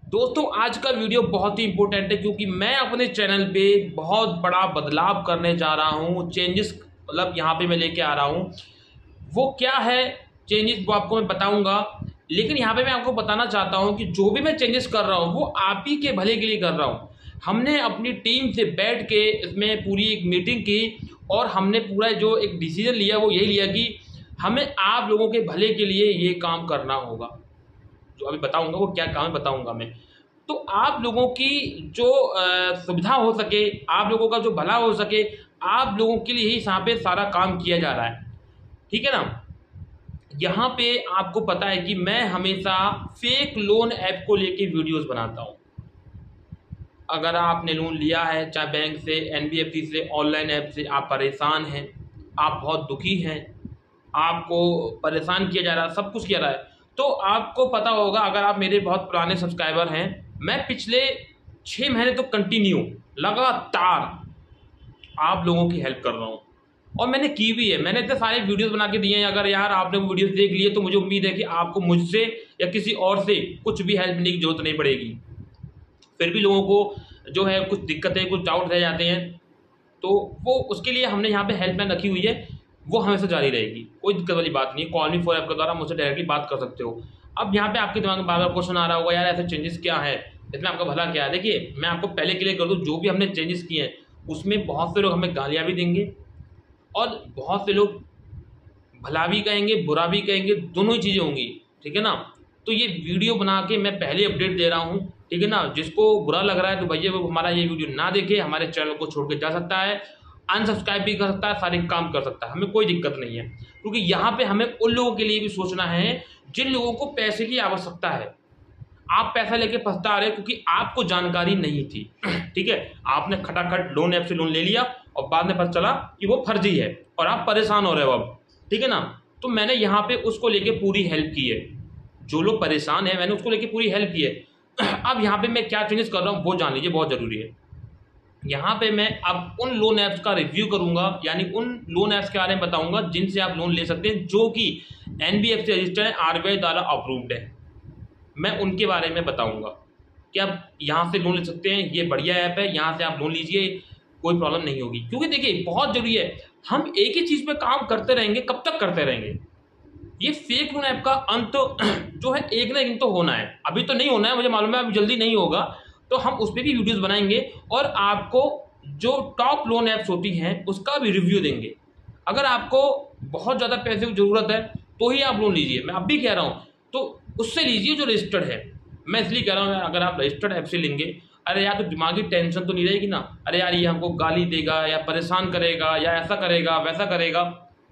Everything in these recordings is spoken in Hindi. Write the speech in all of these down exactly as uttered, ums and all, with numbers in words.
दोस्तों आज का वीडियो बहुत ही इंपॉर्टेंट है क्योंकि मैं अपने चैनल पे बहुत बड़ा बदलाव करने जा रहा हूँ। चेंजेस मतलब यहाँ पे मैं लेके आ रहा हूँ। वो क्या है चेंजेस वो आपको मैं बताऊंगा, लेकिन यहाँ पे मैं आपको बताना चाहता हूँ कि जो भी मैं चेंजेस कर रहा हूँ वो आप ही के भले के लिए कर रहा हूँ। हमने अपनी टीम से बैठ के इसमें पूरी एक मीटिंग की और हमने पूरा जो एक डिसीजन लिया वो यही लिया कि हमें आप लोगों के भले के लिए ये काम करना होगा। जो अभी बताऊंगा वो क्या काम है बताऊंगा मैं। तो आप लोगों की जो अ, सुविधा हो सके, आप लोगों का जो भला हो सके, आप लोगों के लिए ही यहाँ पे सारा काम किया जा रहा है, ठीक है ना। यहाँ पे आपको पता है कि मैं हमेशा फेक लोन ऐप को लेके वीडियोस बनाता हूँ। अगर आपने लोन लिया है चाहे बैंक से, एनबीएफसी से, ऑनलाइन ऐप से, आप परेशान हैं, आप बहुत दुखी हैं, आपको परेशान किया जा रहा है, सब कुछ किया रहा है, तो आपको पता होगा, अगर आप मेरे बहुत पुराने सब्सक्राइबर हैं, मैं पिछले छः महीने तो कंटिन्यू लगातार आप लोगों की हेल्प कर रहा हूँ और मैंने की भी है। मैंने इतने सारे वीडियोस बना के दिए हैं। अगर यार आपने वो वीडियोस देख लिए तो मुझे उम्मीद है कि आपको मुझसे या किसी और से कुछ भी हेल्प लेने की जरूरत नहीं पड़ेगी। फिर भी लोगों को जो है कुछ दिक्कतें, कुछ डाउट रह जाते हैं, तो वो उसके लिए हमने यहाँ पे हेल्पलाइन रखी हुई है, वो हमेशा जारी रहेगी। कोई दिक्कत वाली बात नहीं है। कॉल मी फॉर ऐप के द्वारा मुझसे डायरेक्टली बात कर सकते हो। अब यहाँ पे आपके दिमाग में बार बार क्वेश्चन आ रहा होगा, यार ऐसे चेंजेस क्या है, इसमें आपका भला क्या है। देखिए मैं आपको पहले क्लियर कर दूँ, जो भी हमने चेंजेस किए हैं उसमें बहुत से लोग हमें गालियाँ भी देंगे और बहुत से लोग भला भी कहेंगे, बुरा भी कहेंगे, दोनों ही चीज़ें होंगी, ठीक है ना। तो ये वीडियो बना के मैं पहले अपडेट दे रहा हूँ, ठीक है ना। जिसको बुरा लग रहा है तो भैया वो हमारा ये वीडियो ना देखे, हमारे चैनल को छोड़ के जा सकता है, अनसब्सक्राइब भी कर सकता है, सारे काम कर सकता है, हमें कोई दिक्कत नहीं है। क्योंकि यहाँ पे हमें उन लोगों के लिए भी सोचना है जिन लोगों को पैसे की आवश्यकता है। आप पैसा लेके फंसता आ रहे क्योंकि आपको जानकारी नहीं थी, ठीक है। आपने खटाखट लोन ऐप से लोन ले लिया और बाद में पता चला कि वो फर्जी है और आप परेशान हो रहे हो अब, ठीक है ना। तो मैंने यहाँ पे उसको लेके पूरी हेल्प की है। जो लोग परेशान है मैंने उसको लेके पूरी हेल्प की है। अब यहाँ पे मैं क्या चेंजेस कर रहा हूँ वो जान लीजिए, बहुत जरूरी है। यहाँ पे मैं अब उन लोन ऐप्स का रिव्यू करूंगा, यानी उन लोन ऐप्स के बारे में बताऊंगा जिनसे आप लोन ले सकते हैं, जो कि एनबीएफसी रजिस्टर्ड है, आरबीआई द्वारा अप्रूव्ड है। मैं उनके बारे में बताऊंगा कि आप यहाँ से लोन ले सकते हैं, ये बढ़िया ऐप है, यहाँ से आप लोन लीजिए, कोई प्रॉब्लम नहीं होगी। क्योंकि देखिए बहुत जरूरी है, हम एक ही चीज पे काम करते रहेंगे, कब तक करते रहेंगे। ये फेक लोन ऐप का अंत जो है एक ना एक दिन तो होना है। अभी तो नहीं होना है, मुझे मालूम है, अभी जल्दी नहीं होगा, तो हम उस पर भी वीडियोस बनाएंगे और आपको जो टॉप लोन ऐप्स होती हैं उसका भी रिव्यू देंगे। अगर आपको बहुत ज़्यादा पैसे की ज़रूरत है तो ही आप लोन लीजिए, मैं अब भी कह रहा हूँ, तो उससे लीजिए जो रजिस्टर्ड है। मैं इसलिए कह रहा हूँ, अगर आप रजिस्टर्ड ऐप से लेंगे, अरे यार तो दिमागी टेंशन तो नहीं रहेगी ना, अरे यार ये हमको गाली देगा या परेशान करेगा या ऐसा करेगा वैसा करेगा,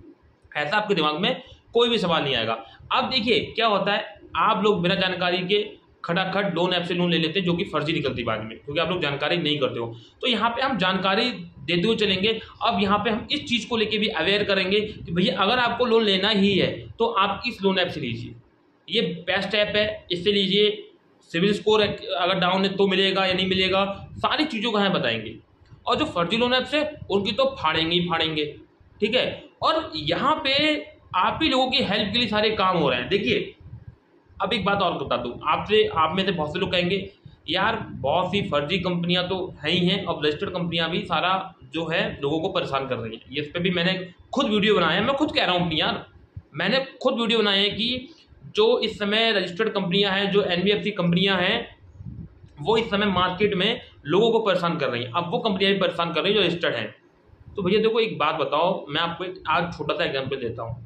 ऐसा आपके दिमाग में कोई भी सवाल नहीं आएगा। अब देखिए क्या होता है, आप लोग बिना जानकारी के खटाखट लोन ऐप से लोन ले लेते हैं, जो कि फर्जी निकलती बाद में, क्योंकि आप लोग जानकारी नहीं करते हो। तो यहाँ पे हम जानकारी देते हुए चलेंगे। अब यहाँ पे हम इस चीज़ को लेके भी अवेयर करेंगे कि भैया अगर आपको लोन लेना ही है तो आप इस लोन ऐप से लीजिए, ये बेस्ट ऐप है, इससे लीजिए। सिविल स्कोर अगर डाउन है तो मिलेगा या नहीं मिलेगा, सारी चीज़ों को हम बताएंगे। और जो फर्जी लोन ऐप्स है उनकी तो फाड़ेंगे ही फाड़ेंगे, ठीक है। और यहाँ पे आप ही लोगों की हेल्प के लिए सारे काम हो रहे हैं। देखिए अब एक बात और बता दूं आपसे, आप में से बहुत से लोग कहेंगे यार बहुत सी फर्जी कंपनियां तो है ही हैं और रजिस्टर्ड कंपनियां भी सारा जो है लोगों को परेशान कर रही हैं। ये इस पर भी मैंने खुद वीडियो बनाया है, मैं खुद कह रहा हूँ अपनी, यार मैंने खुद वीडियो बनाए हैं कि जो इस समय रजिस्टर्ड कंपनियां हैं, जो एनबीएफसी कंपनियां हैं, वो इस समय मार्केट में लोगों को परेशान कर रही हैं। अब वो कंपनियां भी परेशान कर रही हैं जो रजिस्टर्ड हैं। तो भैया देखो एक बात बताओ, मैं आपको एक आज छोटा सा एग्जाम्पल देता हूँ।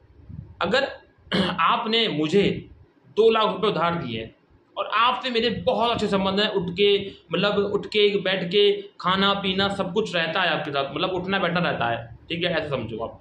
अगर आपने मुझे दो लाख रुपए उधार दिए और आपसे मेरे बहुत अच्छे संबंध हैं, उठ के मतलब उठ के बैठ के खाना पीना सब कुछ रहता है आपके साथ, मतलब उठना बैठना रहता है, ठीक है, ऐसे समझो आप।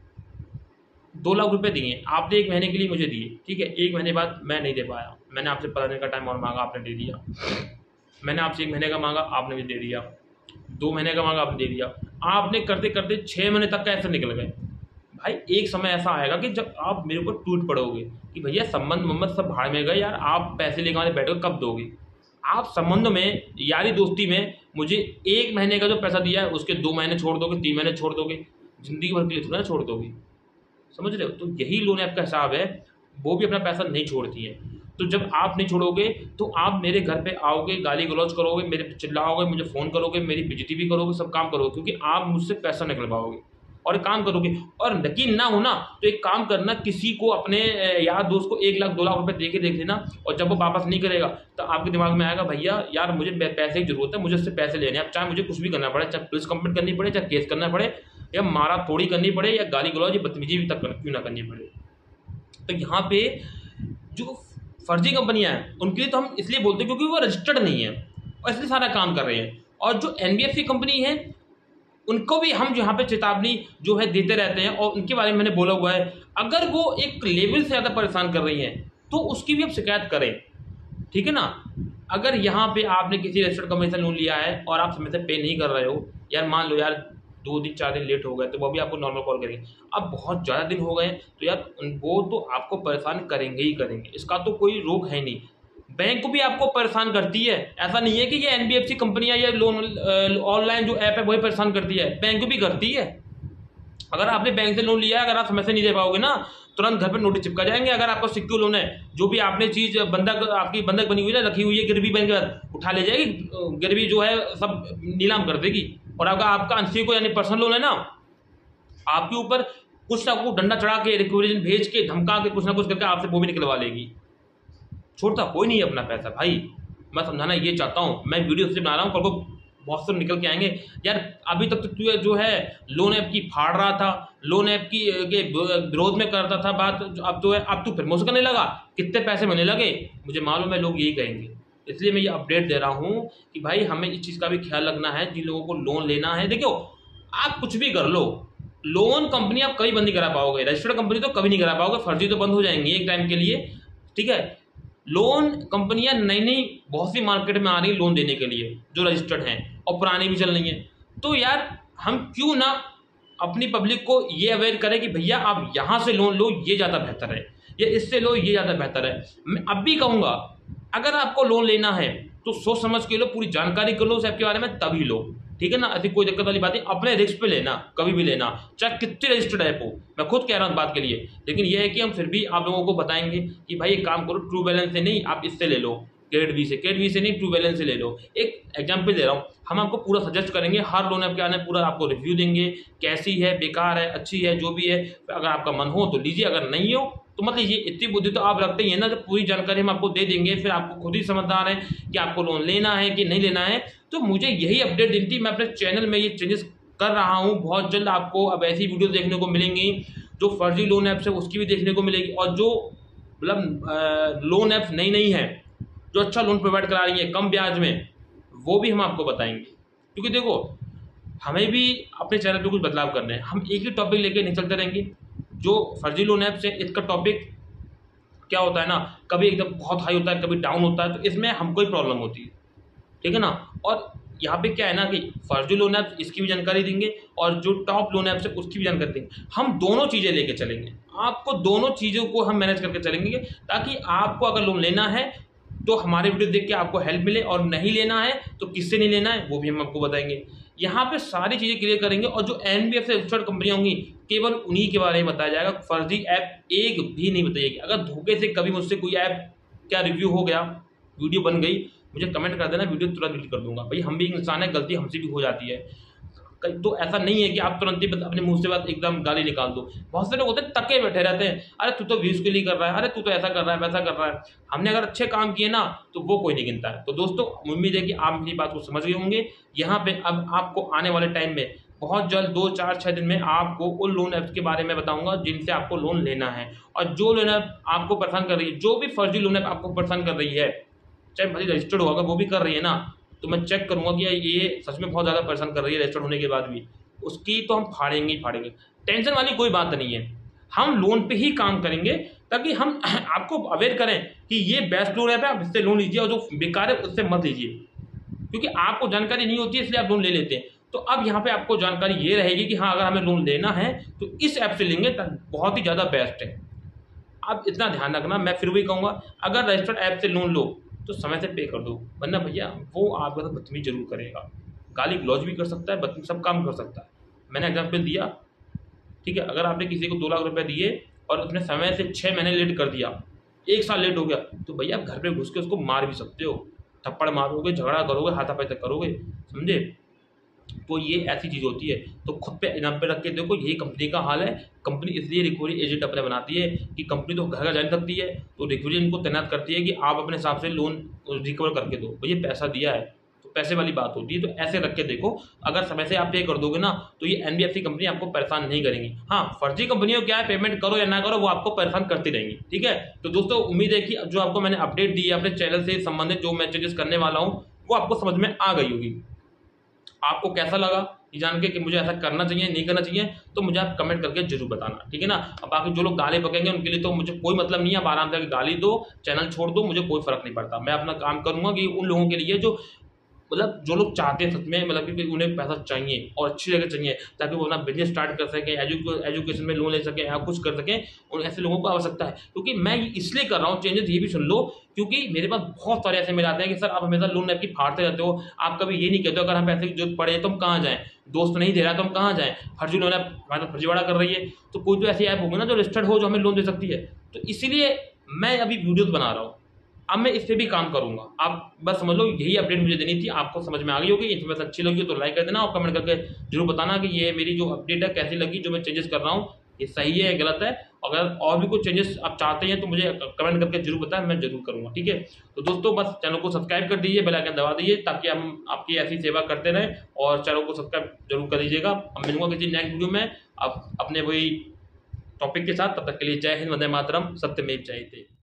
दो लाख रुपए दिए आपने एक महीने के लिए मुझे दिए, ठीक है। एक महीने बाद मैं नहीं दे पाया, मैंने आपसे पंद्रह दिन का टाइम और मांगा, आपने दे दिया। मैंने आपसे एक महीने का मांगा, आपने भी दे दिया। दो महीने का मांगा, आपने दे दिया। आपने करते करते छः महीने तक कैसे निकल गए। भाई एक समय ऐसा आएगा कि जब आप मेरे ऊपर टूट पड़ोगे कि भैया संबंध मोहम्मद सब भाड़ में गए, यार आप पैसे लेकर आने बैठो कब दोगे। आप संबंध में, यारी दोस्ती में मुझे एक महीने का जो पैसा दिया है उसके दो महीने छोड़ दोगे, तीन महीने छोड़ दोगे, जिंदगी भर के लिए थोड़ा ना छोड़ दोगे, समझ रहे हो। तो यही लोन ऐप का हिसाब है, वो भी अपना पैसा नहीं छोड़ती है। तो जब आप नहीं छोड़ोगे तो आप मेरे घर पे आओगे, गाली गलौज करोगे, मेरे पे चिल्लाओगे, मुझे फ़ोन करोगे, मेरी बेइज्जती भी करोगे, सब काम करोगे, क्योंकि आप मुझसे पैसा निकलवाओगे और एक काम करोगे। और यकीन ना हो ना तो एक काम करना, किसी को अपने यार दोस्त को एक लाख दो लाख रुपए दे के देख लेना, और जब वो वापस नहीं करेगा तो आपके दिमाग में आएगा भैया यार मुझे पैसे की जरूरत है, मुझे उससे पैसे लेने हैं, अब चाहे मुझे कुछ भी करना पड़े, चाहे पुलिस कंप्लेंट करनी पड़े, चाहे केस करना पड़े, या मारा तोड़ी करनी पड़े, या गाली गलौज या बदतमीजी भी तक क्यों ना करनी पड़े। तो यहाँ पे जो फर्जी कंपनियां हैं उनके लिए तो हम इसलिए बोलते हैं क्योंकि वो रजिस्टर्ड नहीं है और इसलिए सारा काम कर रहे हैं। और जो एनबीएफसी कंपनी है उनको भी हम यहाँ पे चेतावनी जो है देते रहते हैं, और उनके बारे में मैंने बोला हुआ है, अगर वो एक लेवल से ज़्यादा परेशान कर रही हैं तो उसकी भी आप शिकायत करें, ठीक है ना। अगर यहाँ पे आपने किसी रजिस्टर्ड कंपनी से लोन लिया है और आप समय से पे नहीं कर रहे हो, यार मान लो यार दो दिन चार दिन लेट हो गए, तो वो भी आपको नॉर्मल कॉल करेंगे। अब बहुत ज़्यादा दिन हो गए तो यार वो तो आपको परेशान करेंगे ही करेंगे, इसका तो कोई रोक है नहीं। बैंक भी आपको परेशान करती है, ऐसा नहीं है कि ये एनबीएफसी कंपनियां या लोन ऑनलाइन जो ऐप है वही परेशान करती है, बैंक भी करती है। अगर आपने बैंक से लोन लिया है, अगर आप समय से नहीं दे पाओगे ना, तुरंत घर पे नोटिस चिपका जाएंगे। अगर आपका सिक्योर लोन है, जो भी आपने चीज बंधक आपकी बंधक बनी हुई है, रखी हुई है, गिरवी बैंक के बाद उठा ले जाएगी, गिरवी जो है सब नीलाम कर देगी। और अगर आपका अंशी को यानी पर्सनल लोन है ना, आपके ऊपर कुछ ना कुछ डंडा चढ़ा के, रिक्वेजन भेज के, धमका के, कुछ ना कुछ करके आपसे वो भी निकलवा लेगी। छोड़ता कोई नहीं है अपना पैसा भाई, मैं समझाना ये चाहता हूँ। मैं वीडियो से बना रहा हूँ, कल को बहुत से निकल के आएंगे यार अभी तक तो तू जो है लोन ऐप की फाड़ रहा था, लोन ऐप की के विरोध में करता था बात, अब तो है अब तू प्रमोशन करने लगा, कितने पैसे मिलने लगे, मुझे मालूम है लोग यही कहेंगे। इसलिए मैं ये अपडेट दे रहा हूँ कि भाई हमें इस चीज़ का भी ख्याल रखना है। जिन लोगों को लोन लेना है, देखो आप कुछ भी कर लो, लोन कंपनी आप कभी बंद नहीं करा पाओगे, रजिस्टर्ड कंपनी तो कभी नहीं करा पाओगे, फर्जी तो बंद हो जाएंगी एक टाइम के लिए, ठीक है। लोन कंपनियां नई नई बहुत सी मार्केट में आ रही लोन देने के लिए जो रजिस्टर्ड हैं, और पुरानी भी चल रही हैं। तो यार हम क्यों ना अपनी पब्लिक को ये अवेयर करें कि भैया आप यहाँ से लोन लो, ये ज़्यादा बेहतर है, या इससे लो, ये ज़्यादा बेहतर है। मैं अब भी कहूँगा अगर आपको लोन लेना है तो सोच समझ के लो, पूरी जानकारी कर लो उस ऐप के बारे में, तभी लो, ठीक है ना। ऐसी कोई दिक्कत वाली बात नहीं, अपने रिस्क पे लेना, कभी भी लेना, चाहे कितने रजिस्टर्ड ऐप हो। मैं खुद कह रहा हूँ बात के लिए, लेकिन यह है कि हम फिर भी आप लोगों को बताएंगे कि भाई एक काम करो, ट्रू बैलेंस से नहीं आप इससे ले लो, क्रेडिट बी से, क्रेडिट बी से नहीं ट्रू बैलेंस से ले लो। एक एग्जाम्पल दे रहा हूँ, हम आपको पूरा सजेस्ट करेंगे, हर लोन ऐप के आने पूरा आपको रिव्यू देंगे, कैसी है, बेकार है, अच्छी है, जो भी है। अगर आपका मन हो तो लीजिए, अगर नहीं हो तो मतलब ये इतनी बुद्धि तो आप रखते ही है ना, तो पूरी जानकारी हम आपको दे देंगे, फिर आपको खुद ही समझदार है कि आपको लोन लेना है कि नहीं लेना है। तो मुझे यही अपडेट देनी थी, मैं अपने चैनल में ये चेंजेस कर रहा हूँ। बहुत जल्द आपको अब ऐसी वीडियो देखने को मिलेंगी, जो फर्जी लोन ऐप्स है उसकी भी देखने को मिलेगी, और जो मतलब लोन ऐप्स नई नई है जो अच्छा लोन प्रोवाइड करा रही है कम ब्याज में, वो भी हम आपको बताएंगे। क्योंकि देखो हमें भी अपने चैनल पे कुछ बदलाव करने हैं, हम एक ही टॉपिक लेके नहीं चलते रहेंगे। जो फर्जी लोन ऐप्स है इसका टॉपिक क्या होता है ना, कभी एकदम बहुत हाई होता है, कभी डाउन होता है, तो इसमें हमको ही प्रॉब्लम होती है, ठीक है ना। और यहाँ पे क्या है ना कि फर्जी लोन ऐप्स इसकी भी जानकारी देंगे, और जो टॉप लोन ऐप्स है उसकी भी जानकारी देंगे। हम दोनों चीज़ें लेके चलेंगे, आपको दोनों चीज़ों को हम मैनेज करके चलेंगे, ताकि आपको अगर लोन लेना है तो हमारे वीडियो देख के आपको हेल्प मिले, और नहीं लेना है तो किससे नहीं लेना है वो भी हम आपको बताएंगे। यहाँ पे सारी चीज़ें क्लियर करेंगे, और जो एनबीएफसी रजिस्टर्ड कंपनियां होंगी केवल उन्हीं के बारे में बताया जाएगा, फर्जी ऐप एक भी नहीं बताइएगी। अगर धोखे से कभी मुझसे कोई ऐप क्या रिव्यू हो गया, वीडियो बन गई, मुझे कमेंट कर देना, वीडियो तुरंत डिलीट कर दूंगा। भाई हम भी इंसान है, गलती हमसे भी हो जाती है, तो ऐसा नहीं है कि आप तुरंत ही अपने मुंह से बात एकदम गाली निकाल दो। बहुत से लोग होते हैं तके बैठे रहते हैं, अरे तू तो व्यूज के लिए कर रहा है, अरे तू तो ऐसा कर रहा है, वैसा कर रहा है। हमने अगर अच्छे काम किए ना तो वो कोई नहीं गिनता है। तो दोस्तों उम्मीद है कि आप मेरी बात को समझ गए होंगे। यहाँ पे अब आपको आने वाले टाइम में बहुत जल्द दो चार छः दिन में आपको उन लोन ऐप्स के बारे में बताऊंगा जिनसे आपको लोन लेना है, और जो लोन ऐप आपको परेशान कर रही है, जो भी फर्जी लोन ऐप आपको परेशान कर रही है, चाहे भले रजिस्टर्ड होगा वो भी कर रही है ना, तो मैं चेक करूंगा कि ये सच में बहुत ज़्यादा परेशान कर रही है रजिस्टर्ड होने के बाद भी, उसकी तो हम फाड़ेंगे ही फाड़ेंगे। टेंशन वाली कोई बात नहीं है, हम लोन पे ही काम करेंगे, ताकि हम आपको अवेयर करें कि ये बेस्ट लोन ऐप है, आप इससे लोन लीजिए, और जो बेकार है उससे मत लीजिए। क्योंकि आपको जानकारी नहीं होती है इसलिए आप लोन ले लेते हैं। तो अब यहाँ पे आपको जानकारी ये रहेगी कि हाँ अगर हमें लोन लेना है तो इस ऐप से लेंगे, बहुत ही ज़्यादा बेस्ट है। आप इतना ध्यान रखना, मैं फिर भी कहूँगा अगर रजिस्टर्ड ऐप से लोन लो तो समय से पे कर दो, वरना भैया वो आपका तो बदतमीज जरूर करेगा, गाली गलौज भी कर सकता है, बदतमीज सब काम कर सकता है। मैंने एग्जाम्पल दिया, ठीक है। अगर आपने किसी को दो लाख रुपए दिए और उसने समय से छः महीने लेट कर दिया, एक साल लेट हो गया तो भैया आप घर पे घुस के उसको मार भी सकते हो, थप्पड़ मारोगे, झगड़ा करोगे, हाथापाई तक करोगे, समझे। तो ये ऐसी चीज़ होती है। तो खुद पे इनाम पे रख के देखो, यही कंपनी का हाल है। कंपनी इसलिए रिकवरी एजेंट अपने बनाती है कि कंपनी तो घर घर जा नहीं सकती है, तो रिकवरी इनको तैनात करती है कि आप अपने हिसाब से लोन रिकवर करके दो, भैया पैसा दिया है तो पैसे वाली बात होती है। तो ऐसे रख के देखो, अगर समय से आप पे कर दोगे ना तो ये एनबीएफसी कंपनी आपको परेशान नहीं करेंगी। हाँ, फर्जी कंपनियों क्या है, पेमेंट करो या ना करो वो आपको परेशान करती रहेंगी, ठीक है। तो दोस्तों उम्मीद है कि जो आपको मैंने अपडेट दी है अपने चैनल से संबंधित जो मैं चेंजेस करने वाला हूँ वो आपको समझ में आ गई होगी। आपको कैसा लगा ये जान के कि मुझे ऐसा करना चाहिए नहीं करना चाहिए, तो मुझे आप कमेंट करके जरूर बताना, ठीक है ना। अब बाकी जो लोग गाली बकेंगे उनके लिए तो मुझे कोई मतलब नहीं है, आप आराम से गाली दो, चैनल छोड़ दो, मुझे कोई फर्क नहीं पड़ता। मैं अपना काम करूंगा कि उन लोगों के लिए जो मतलब जो लोग चाहते हैं सच में, मतलब कि उन्हें पैसा चाहिए और अच्छी जगह चाहिए ताकि वो अपना बिजनेस स्टार्ट कर सकें, एजुके एजुकेशन में लोन ले सकें या कुछ कर सकें, और ऐसे लोगों को आवश्यकता है। क्योंकि मैं इसलिए कर रहा हूँ चेंजेस, ये भी सुन लो, क्योंकि मेरे पास बहुत सारे ऐसे मेल आते हैं कि सर आप हमेशा लोन आपकी फाड़ते रहते हो, आप कभी ये नहीं कहते हो अगर हम पैसे की जरूरत पड़े तो हम कहाँ जाएँ, दोस्त नहीं दे रहा तो हम कहाँ जाएँ, फर्जी लोन हमारे तो फर्जीवाड़ा कर रही है। तो कोई तो ऐसी ऐप होगी ना जो रजिस्टर्ड हो जो हमें लोन दे सकती है। तो इसीलिए मैं अभी वीडियोस बना रहा हूँ, अब मैं इस पे भी काम करूंगा। आप बस समझ लो यही अपडेट मुझे देनी थी, आपको समझ में आ गई होगी। इन्फॉर्मेशन अच्छी लगी तो लाइक कर देना और कमेंट करके जरूर बताना कि ये मेरी जो अपडेट है कैसी लगी, जो मैं चेंजेस कर रहा हूँ ये सही है या गलत है। अगर और भी कुछ चेंजेस आप चाहते हैं तो मुझे कमेंट करके जरूर बताएं, मैं जरूर करूंगा, ठीक है। तो दोस्तों बस चैनल को सब्सक्राइब कर दीजिए, बेल आइकन दबा दीजिए ताकि हम आपकी ऐसी सेवा करते रहें, और चैनल को सब्सक्राइब जरूर कर दीजिएगा। अब मिलूंगा किसी नेक्स्ट वीडियो में आप अपने वही टॉपिक के साथ, तब तक के लिए जय हिंद, वंदे मातरम, सत्यमेव जयते।